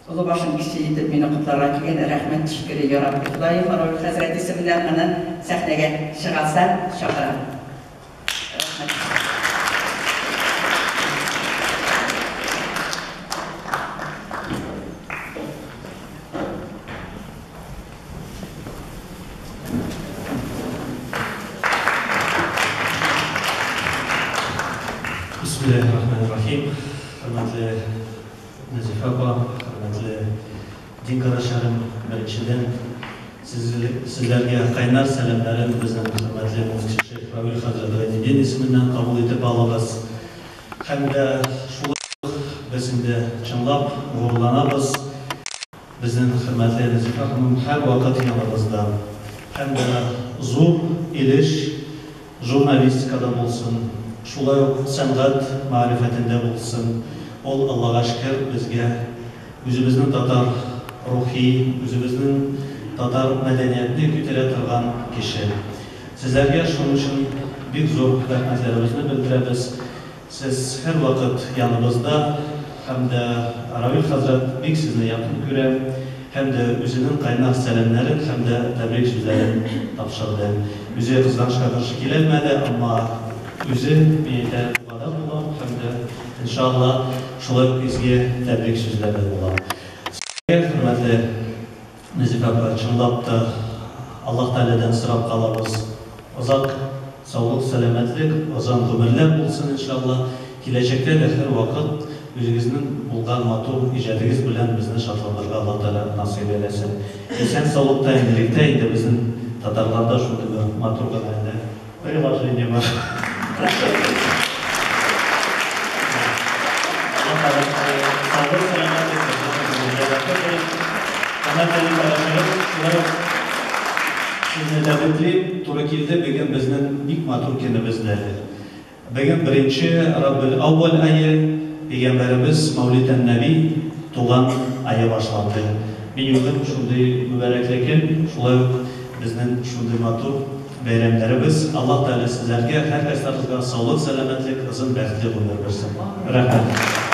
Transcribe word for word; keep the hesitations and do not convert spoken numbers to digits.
Олы башын кіші етіп мені құтларға келген рәхмет шүкірі Яраб Құтлайым Арауи Хазірет исімінен мені сәхнеге шығарса шақырам. Bismillahirrahmanirrahim. Hürmetli Nezih Apa, hürmetli din kardeşlerim, birinçiden sizlerge kaynar selamlarım bizden hürmetli Mufti Şeyh Rabil Hazretleri din isminden kabul edip alabız. Hem de şuluk bizim de çınlap uğurlanabız. Bizden hürmetli Nezih Apa'nın her vakit yanımızda. Hem de zor iliş, jurnalistikada olsun, şulay sanat marifetinde olsun. Ol Allah'a şükür bizge özümüzün tatar ruhi, özümüzün tatar medeniyetini kütüle turgan kişi. Sizlerge şunun için büyük zor rahmetlerimizni bildiremiz. Siz her vakit yanımızda hem de Arauil Hazret büyük sizni yakın göre hem de özünün kaynak selamların hem de tebrik sözlerin tapşırdı. Özü kızgançka karşı gelmedi ama özü bir de bu kadar bulan hem de inşallah şolay bizge tebrik sözleri bulan. Sizlerge hürmetli Nezih Apa çınlap da Allah Teala'dan sırap kalabız. Uzak sağlık, selametlik, uzun ömürler olsun inşallah. Gelecekte de her vakit özünüzün bulgan matur icadınız bilen bizden şartlandırga Allah Teala nasip eylesin. Esen sağlıkta indilikte indi bizim Tatarlarda şurada bir matur kanalında. Böyle başlayın var. Allah Teala sağlık, selametlik, kanatları karışırız. Sizni devletli Turkiyada bugün bizden ilk matur kendimizde. Bugün birinci Rabbül Avval ayı Peygamberimiz Mevlid-i Nebi tuğan ayı başlandı. Bir yıldır şunday mübareklekin, şulay bizden şunday matur bayramlarımız. Allah Teala sizlerge, herkeslarinizga sağlık, selametlik, uzun, baxtli ömür versin. Rahmet.